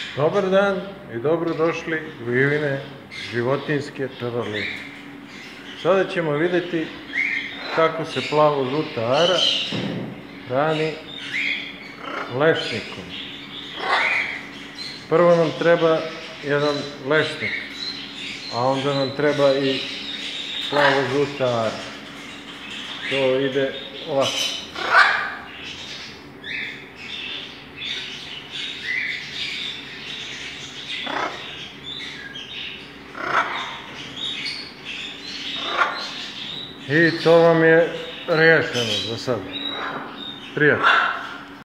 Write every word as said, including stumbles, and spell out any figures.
Dobar dan i dobrodošli u Ivine životinjske čarolije. Sada ćemo vidjeti kako se plavo-žuta ara hrani lešnikom. Prvo nam treba jedan lešnik, a onda nam treba i plavo-žuta ara. To ide ovako. I to vam je riješeno za sad. Prijatno.